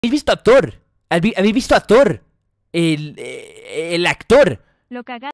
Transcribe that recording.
¿Habéis visto a Thor? ¿Habéis visto a Thor? El actor. Lo cagado.